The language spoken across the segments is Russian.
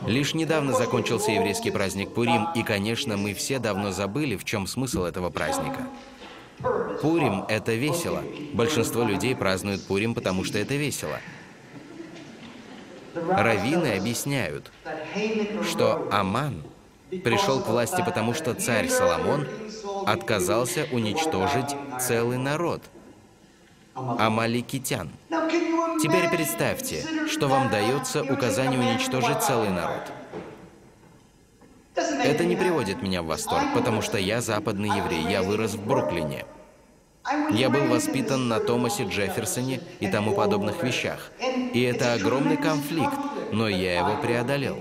Лишь недавно закончился еврейский праздник Пурим, и, конечно, мы все давно забыли, в чем смысл этого праздника. Пурим – это весело. Большинство людей празднуют Пурим, потому что это весело. Раввины объясняют, что Аман пришел к власти, потому что царь Соломон отказался уничтожить целый народ – амаликитян. Теперь представьте, что вам дается указание уничтожить целый народ. Это не приводит меня в восторг, потому что я западный еврей, я вырос в Бруклине. Я был воспитан на Томасе Джефферсоне и тому подобных вещах. И это огромный конфликт, но я его преодолел.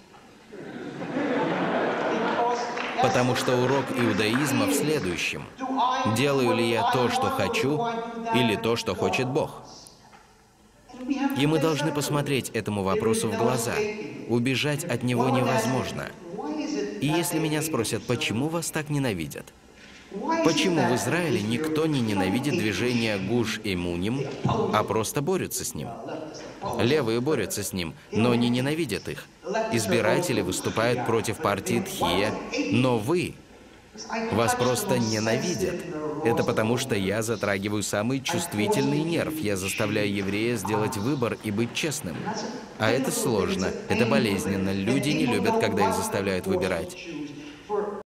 Потому что урок иудаизма в следующем. Делаю ли я то, что хочу, или то, что хочет Бог? И мы должны посмотреть этому вопросу в глаза. Убежать от него невозможно. И если меня спросят, почему вас так ненавидят? Почему в Израиле никто не ненавидит движение Гуш Эмуним, а просто борются с ним? Левые борются с ним, но не ненавидят их. Избиратели выступают против партии Тхия, но вас просто ненавидят. Это потому, что я затрагиваю самый чувствительный нерв. Я заставляю еврея сделать выбор и быть честным. А это сложно, это болезненно. Люди не любят, когда их заставляют выбирать.